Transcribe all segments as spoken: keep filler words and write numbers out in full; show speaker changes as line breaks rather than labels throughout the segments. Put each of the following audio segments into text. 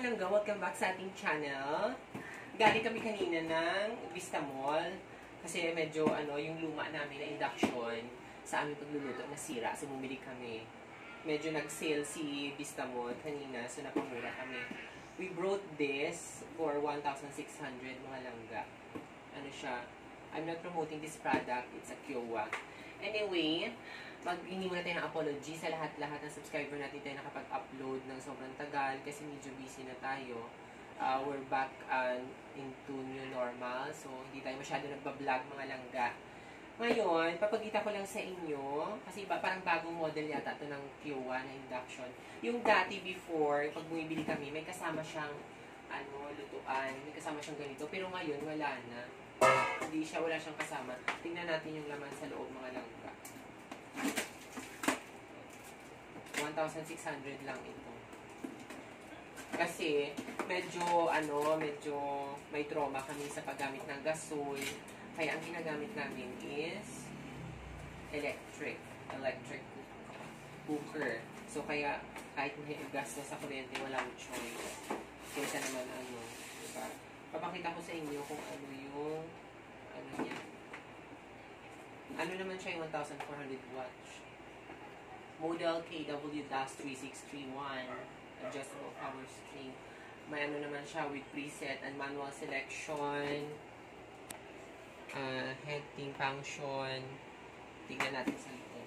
mga langga, welcome back sa ating channel. Galing kami kanina ng Vista Mall kasi medyo ano, yung luma namin na induction sa aming pagluluto nasira. So bumili kami. Medyo nag-sale si Vista Mall kanina, so napamura kami. We brought this for one thousand six hundred mga langga. Ano siya? I'm not promoting this product. It's a Kiowa. Anyway, mag-hingi muna tayo ng apology sa lahat-lahat ng subscriber natin tayo nakapag-upload ng sobrang tagal kasi medyo busy na tayo. Uh, we're back uh, into new normal, so hindi tayo masyado nagbablog mga langga. Ngayon, papagita ko lang sa inyo, kasi ba, parang bagong model yata ito ng Kiowa na induction. Yung dati before, pag bumibili kami, may kasama siyang ano, lutuan, may kasama siyang ganito, pero ngayon wala na. Hindi siya, wala siyang kasama. Tingnan natin yung laman sa loob mga langga. one thousand six hundred lang ito. Kasi, medyo, ano, medyo may trauma kami sa paggamit ng gasol. Kaya, ang ginagamit namin is electric. Electric cooker. So, kaya, kahit may gasto sa kuryente, walang choice. Kaysa naman, ano, diba? Papakita ko sa inyo kung ano yung, ano niya. Ano naman siya yung one thousand four hundred watts. Model K W three six three one. Adjustable power string. May ano naman siya with preset and manual selection. Uh, heading function. Tingnan natin sa likod.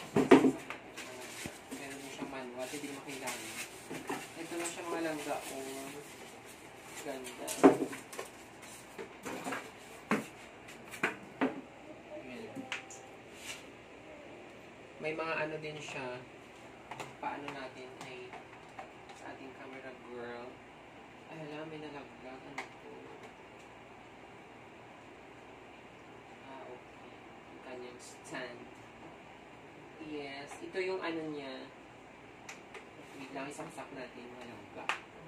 Meron din siyang manual. Pwede naman kailangan. Ito na siya mga langga. Oh, ganda. May mga ano din siya, paano natin ay sa ating camera girl. Ay, alam, may nalaglag. Ano po? Ah, okay. Yung kanyang stand. Yes, ito yung ano niya. Wait lang, isaksak natin. Malangga.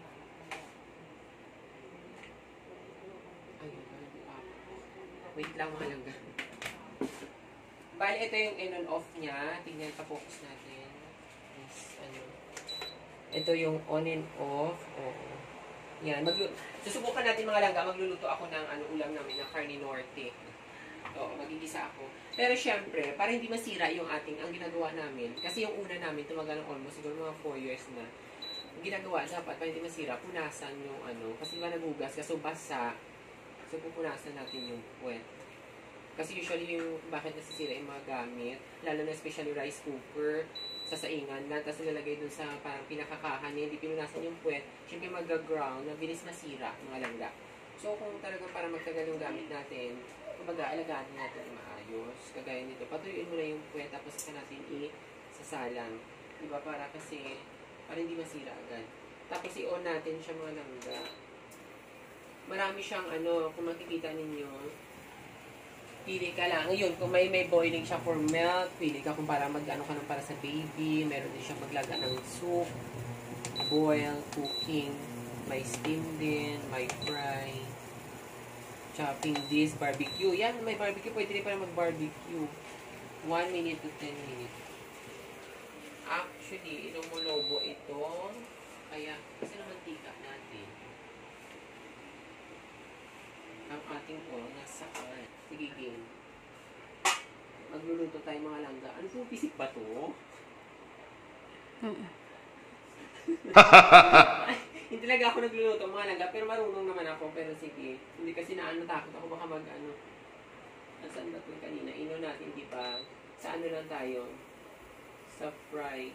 Ayun, wait lang, malangga. Bali, ito yung in and off niya. Tingnan, pa-focus natin. Yes, ano. Ito yung on and off. Oo. Yan. Maglu Susubukan natin mga langga. Magluluto ako ng ano, ulam namin, ng carne norte. Oo, magigisa ako. Pero syempre, para hindi masira yung ating, ang ginagawa namin, kasi yung una namin, tumagal ng almost, siguro mga four years na, ang ginagawa, dapat para hindi masira, punasan yung ano, kasi ba nagugas, kasi basa, so pupunasan natin yung puwet. Kasi usually yung bakit nasisira yung mga gamit, lalo na especially rice cooker, sasaingan na, tapos nilalagay dun sa parang pinakakahan niya, hindi pinunasan yung puwet, syempre mag-ground, mabilis masira, mga langga. So kung talagang para magtagal yung gamit natin, kumbaga alagaan natin maayos, kagaya nito, patuyuin mo na yung puwet, tapos isa natin i-sasalang. Diba? Para kasi, para hindi masira agad. Tapos i-on natin siya mga langga. Marami siyang ano, kung makikita ninyo, pili ka lang. Ngayon, kung may may boiling siya for milk, pili ka kung para mag-ano ka ng para sa baby. Meron din siya maglaga ng soup, boil, cooking, may steam din, may fry, chopping this, barbecue. Yan, may barbecue. Pwede rin para mag-barbecue. one minute to ten minutes. Actually, ilumulobo ito. Kaya, kasi naman tika natin. Ang ating oil nasa oil. Sige, game. Magluluto tayo mga langga. Ano po, pisik ba to? Hindi talaga ako nagluluto mga langga, pero marunong naman ako. Pero sige, hindi kasi naano, takot ako baka mag ano. Nasaan ba ito kanina? Ino natin, di ba? Sa ano lang tayo? Sa fry.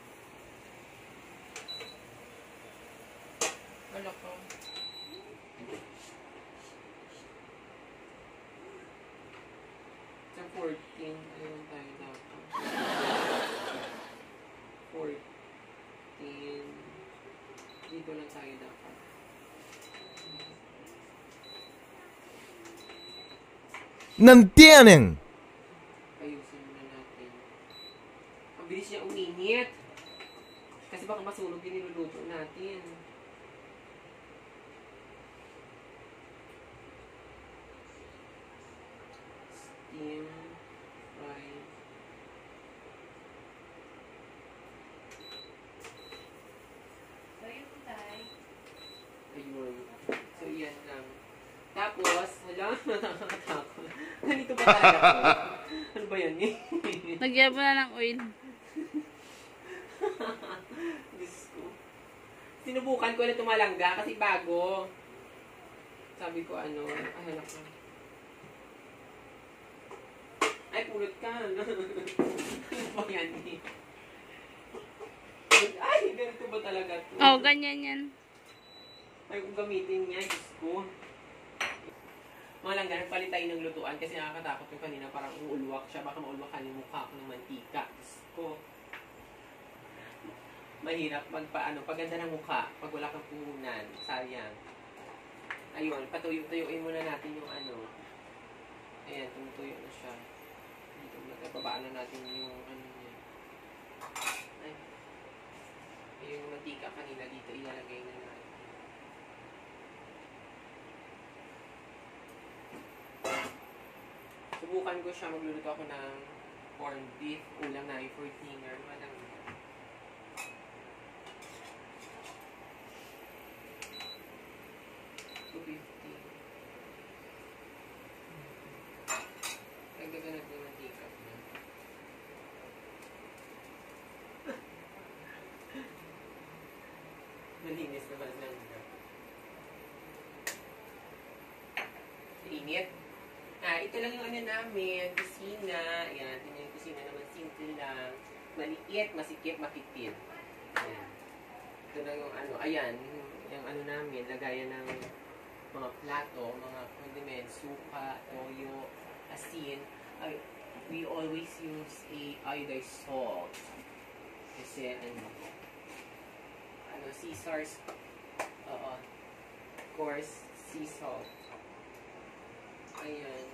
Wala ko. Sa fourteen, ayun tayo dapat. fourteen. Dito lang tayo dapat.
Nantiyanin!
Ayusin muna natin. Ang bilis niya uminit. Kasi baka masunog yung niluluto natin. Steam, fry. Nakakatakot. Ganito ba talaga to? Ano ba yan eh?
Nagyan mo na ng oil.
Diyos ko. Sinubukan ko na tumalangga kasi bago. Sabi ko ano, ay halak na. Ay, pulot ka. Ano ba yan eh? Ay, ganito ba talaga to?
Oo, oh, ganyan yan.
Ay, kung gamitin niya, Diyos ko. Mga langga, nagpalit tayo ng lutuan kasi nakakatakot yung kanina. Parang uulwak siya. Baka maulwakan yung mukha ko ng mantika. Diyos ko. Mahirap magpaano, paganda ng mukha. Pag wala kang puhunan. Sayang. Ayun, patuyo-tuyuin muna natin yung ano. Ayan, tumutuyo na siya. Dito na, babaan na natin yung ano niya. Ay. Yung mantika kanina dito, ilalagay na natin. Subukan ko siya, magluluto ako ng corned beef, ulam namin for dinner. Madang two fifty. Nagdagan natin yung mantika niya. Malinis naman lang. Init. Ah, ito lang yung ano namin, kusina. Ayan, ito yung kusina naman, simple lang. Maliit, masikip, makitid. Ayan. Ito lang yung ano, ayan, yung, yung ano namin, lagayan ng mga plato, mga condiments, suka, toyo, asin. Ay, we always use a iodized salt. Kasi ano, ano, Caesar's, oo, of course, sea salt. Ayan.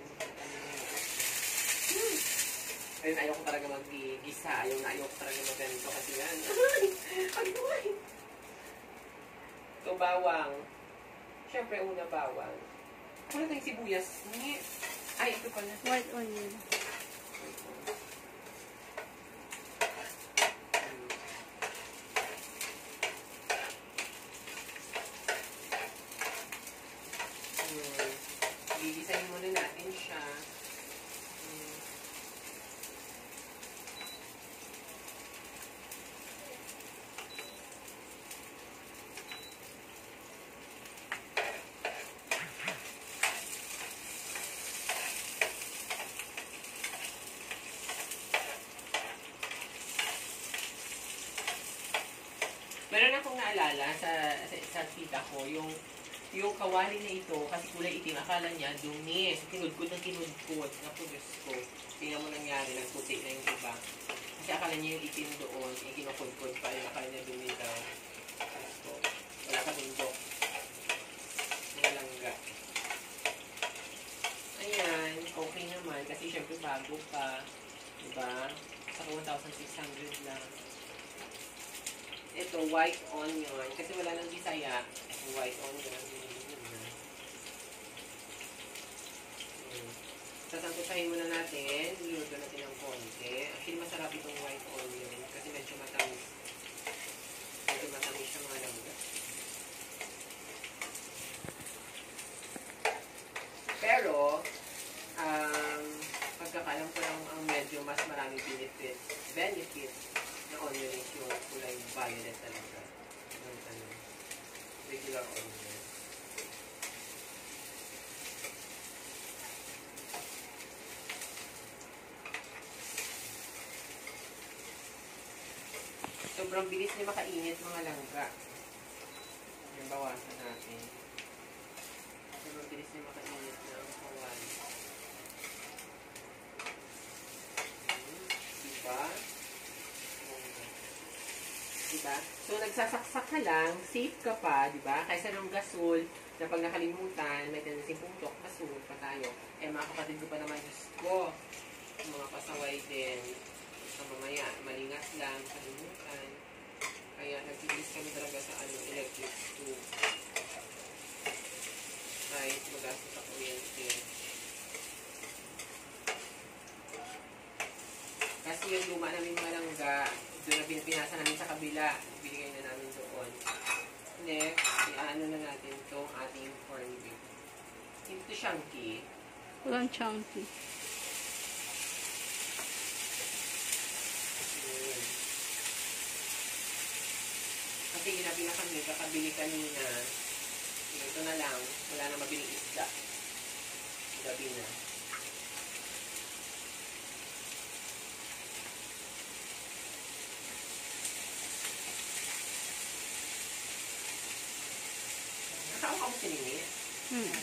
Hmm. Ayun, ayaw ko talaga mag-gisa. Ayaw na ayaw ko talaga mag-ganito kasi yan. Ay, ay! Ito, bawang. Siyempre, una bawang. Wala tayong sibuyas. Ay, ito pala.
White onion.
Gigisahin muna natin siya. Hmm. Meron akong naalala sa, sa, sa tita ko, yung yung kawali na ito, kasi kulay itim, akala niya dumi. So, kinudkod ng kinudkod. Naku, Diyos ko. Tingnan mo nangyari, nagputi na yung iba. Kasi akala niya yung itim doon, yung kinukudkod pa, yung akala niya dumi daw. Diyos ko. Wala ka bundok. Mga langga. Ayan, okay naman. Kasi syempre bago pa. Diba? Sa one thousand six hundred lang. Ito, white onion. Kasi wala nang Bisaya. White onion. Sasangkutahin muna natin. Luluto natin ng konti. Actually, masarap itong white onion. Kasi medyo matamis. Medyo matamis siya mga langga. Pero, um, pagkakalam ko lang ang medyo mas maraming benefit. Benefit na onion is yung kulay violet talaga. Yung ano, regular onion. Sobrang bilis niya makainit mga langga. Yung bawasan natin. Sobrang bilis niya makainit ng kawali. Diba? Diba? So, nagsasaksak ka lang, safe ka pa, diba? Kaysa ng gasol, na pag nakalimutan, may tendency putok, masunod pa tayo. Eh, mga kapatid ko pa naman, Diyos ko, mga pasaway din. Sa mamaya, malingas lang, kalimutan. Kaya, nagtilis kami talaga sa ano, electric stove. Kahit magastos sa kuryente. Kasi yung luma namin malangga, doon na pinasa namin sa kabila, binigay na namin doon. Next, i-ano na natin itong ating corned beef. Ito chunky.
Walang chunky.
Yun. Kasi ginabi na kami, kakabili kanina. Ito na lang, wala na mabiling isda. Gabi na. Nakakawa mo siningit.
Hmm.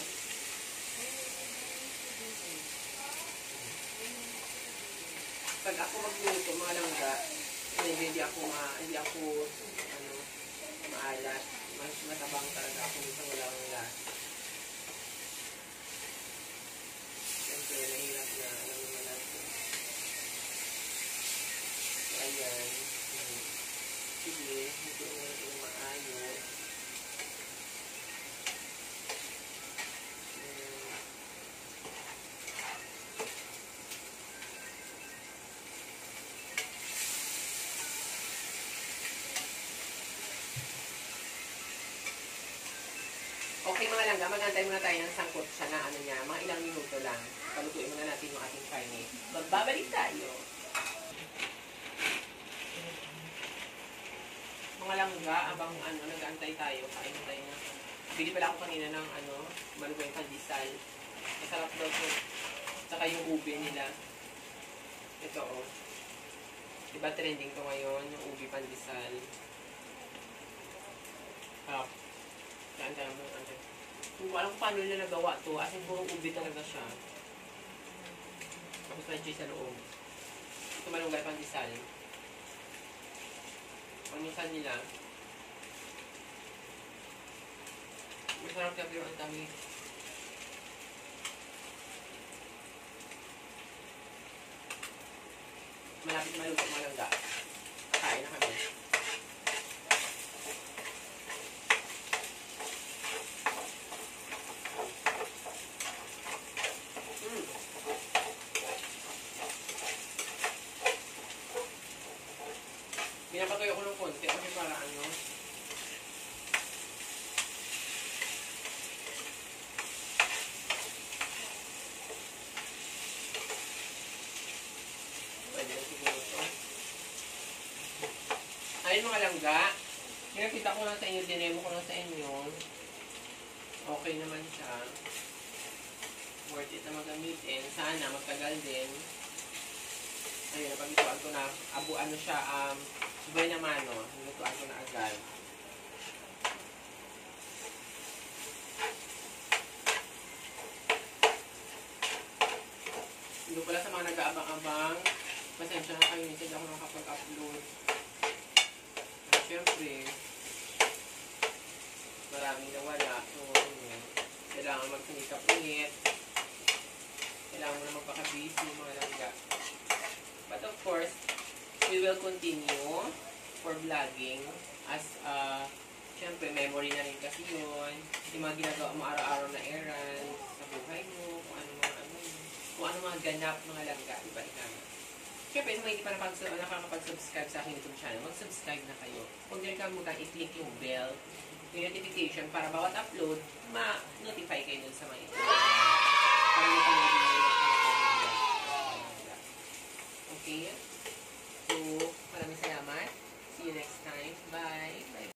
Pag ako magluto, mga langga, hindi, hindi ako ma, hindi ako ano, maalat. Mas matabang talaga ako dito wala akong lahat. Siyempre, nahirap na, alam naman natin. So, ayan. Hmm. Sige, hindi mo ito maayos. Hmm. Okay mga langga, mag-antay muna tayo ng sangkot siya na ano niya, mga ilang minuto lang. Palutuin muna natin yung ating karne. Magbabalik tayo. Mga langga, abang ano, nag-antay tayo, kain tayo na. Bili pala ako kanina ng ano, malugay pandesal. Masarap daw po. Saka yung ube nila. Ito oh. Diba trending to ngayon, yung ube pandesal. Sarap. Antay mo, antay. Kung alam ko paano nila nagawa to, as in puro ube talaga siya. Tapos may cheese sa loob. Ito malunggay pandesal. Panusan nila. Masarap na pero ang dami. Malapit na maluto mga langga. Kakain na kami. Mm. Pinapatoy ako ng konti kasi para ano. Pwede na siguro ito. Ayun mga langga. Pinakita ko lang sa inyo, dinemo ko lang sa inyo. Okay naman siya. Worth it na magamitin. Sana magtagal din. Ayun, napaglutuan ko na. Abo, ano siya, um, buhay naman, no? Nilutuan ko na agad. Hindi pala sa mga nag-aabang-abang. Pasensya na kayo, hindi ako nakapag-upload. Pero syempre, maraming nawala. So, yun. Kailangan magsinikap ulit. Kailangan mo na magpaka-busy, mga langga. But of course, we will continue for vlogging as, uh, syempre, memory na rin kasi yun. Yung mga ginagawa mo araw-araw na errands sa buhay mo, kung ano mga ano, kung ano mga ganap mga langga, diba ikaw? Syempre, sa mga hindi pa napag- nakakapag-subscribe sa aking YouTube channel, mag-subscribe na kayo. Huwag nyo rin kalimutan i-click yung bell, yung notification, para bawat upload, ma-notify kayo dun sa mga ito. Para hindi pa naging okay? So, maraming salamat. See you next time. Bye!